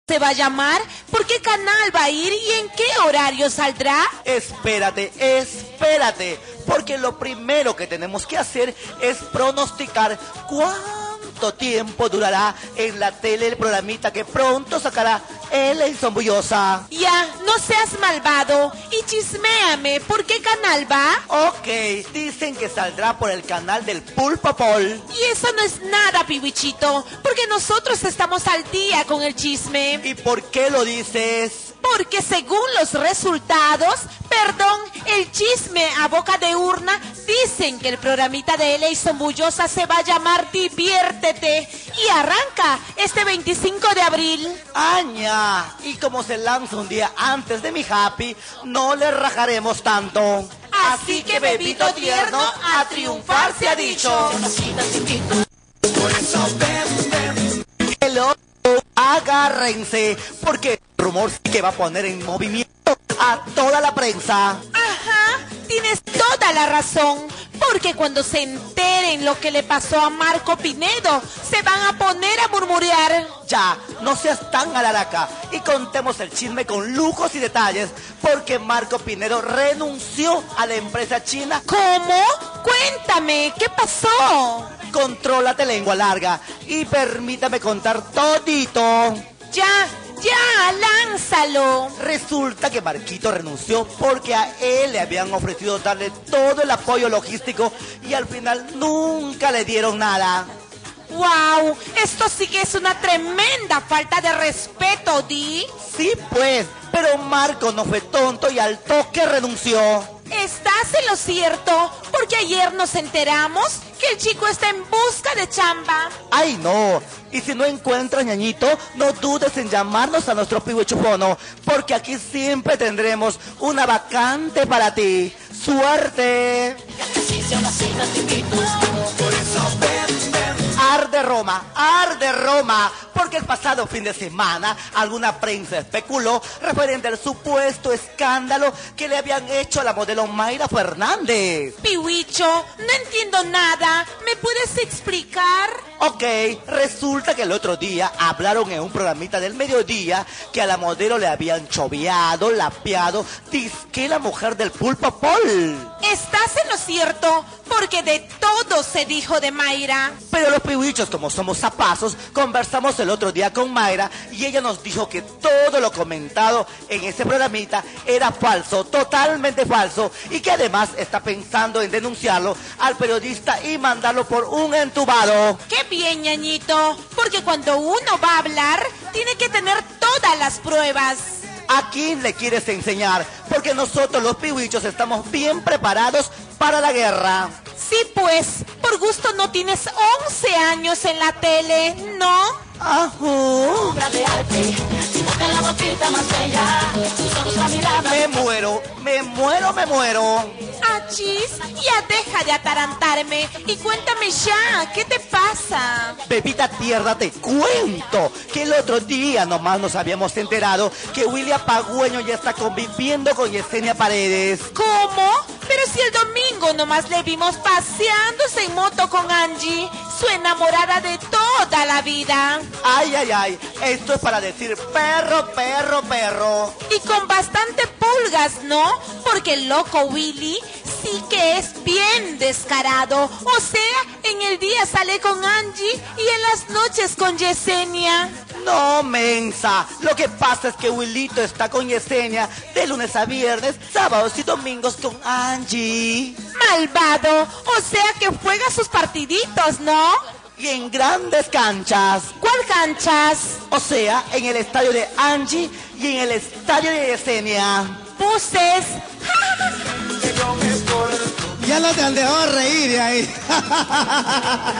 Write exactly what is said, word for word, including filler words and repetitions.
se va a llamar? ¿Por qué canal va a ir y en qué horario saldrá? Espérate, espérate, porque lo primero que tenemos que hacer es pronosticar cuánto tiempo durará en la tele el programita que pronto sacará Ellison Bullosa. Ya, no seas malvado y chisméame, ¿por qué canal va? Ok, dicen que saldrá por el canal del Pulpo Pol. Y eso no es nada, pibichito, porque nosotros estamos al día con el chisme. ¿Y por qué lo dices? Porque según los resultados, perdón, el chisme a boca de urna, dicen que el programita de Ellison Bullosa se va a llamar Diviértete y arranca este veinticinco de abril. ¡Aña! Y como se lanza un día antes de mi happy, no le rajaremos tanto. Así que, bebito tierno, a triunfar se ha dicho. Hello, agárrense, porque el rumor sí que va a poner en movimiento a toda la prensa. Ajá, tienes toda la razón, porque cuando se enteren lo que le pasó a Marco Pinedo, se van a poner a murmurear. Ya, no seas tan alaraca y contemos el chisme con lujos y detalles, porque Marco Pinedo renunció a la empresa china. ¿Cómo? Cuéntame, ¿qué pasó? Contrólate, lengua larga, y permítame contar todito. Ya, ya, lánzalo. Resulta que Marquito renunció porque a él le habían ofrecido darle todo el apoyo logístico y al final nunca le dieron nada. ¡Wow! Esto sí que es una tremenda falta de respeto, Di. Sí, pues, pero Marco no fue tonto y al toque renunció. Estás en lo cierto, porque ayer nos enteramos que el chico está en busca de chamba. ¡Ay, no! Y si no encuentras, ñañito, no dudes en llamarnos a nuestro pibe chupono, porque aquí siempre tendremos una vacante para ti. ¡Suerte! Arde Roma, arde Roma, porque el pasado fin de semana alguna prensa especuló referente al supuesto escándalo que le habían hecho a la modelo Mayra Fernández. Pihuicho, no entiendo nada, ¿me puedes explicar? Ok, resulta que el otro día hablaron en un programita del mediodía que a la modelo le habían choveado, lapeado, disque la mujer del Pulpo Pol. Estás en lo cierto, porque de todo se dijo de Mayra. Pero los pihuichos, como somos zapazos, conversamos el otro día con Mayra y ella nos dijo que todo lo comentado en ese programita era falso, totalmente falso, y que además está pensando en denunciarlo al periodista y mandarlo por un entubado. ¡Qué bien, ñañito! Porque cuando uno va a hablar, tiene que tener todas las pruebas. ¿A quién le quieres enseñar? Porque nosotros los pihuichos estamos bien preparados para la guerra. Sí, pues, por gusto no tienes once años en la tele, ¿no? Ajú. Me muero, me muero, me muero. Achis, ya deja de atarantarme y cuéntame ya, ¿qué te pasa? Pepita tierra, te cuento que el otro día nomás nos habíamos enterado que William Pagüeño ya está conviviendo con Yesenia Paredes. ¿Cómo? Pero si el domingo nomás le vimos paseándose en moto con Angie, su enamorada de toda la vida. Ay, ay, ay, esto es para decir perro, perro, perro. Y con bastante pulgas, ¿no? Porque el loco Willy sí que es bien descarado. O sea, en el día sale con Angie y en las noches con Yesenia. No, mensa. Lo que pasa es que Willito está con Yesenia de lunes a viernes, sábados y domingos con Angie. Malvado. O sea que juega sus partiditos, ¿no? Y en grandes canchas. ¿Cuál canchas? O sea, en el estadio de Angie y en el estadio de Yesenia. Buses. Ya no te han dejado reír de ahí.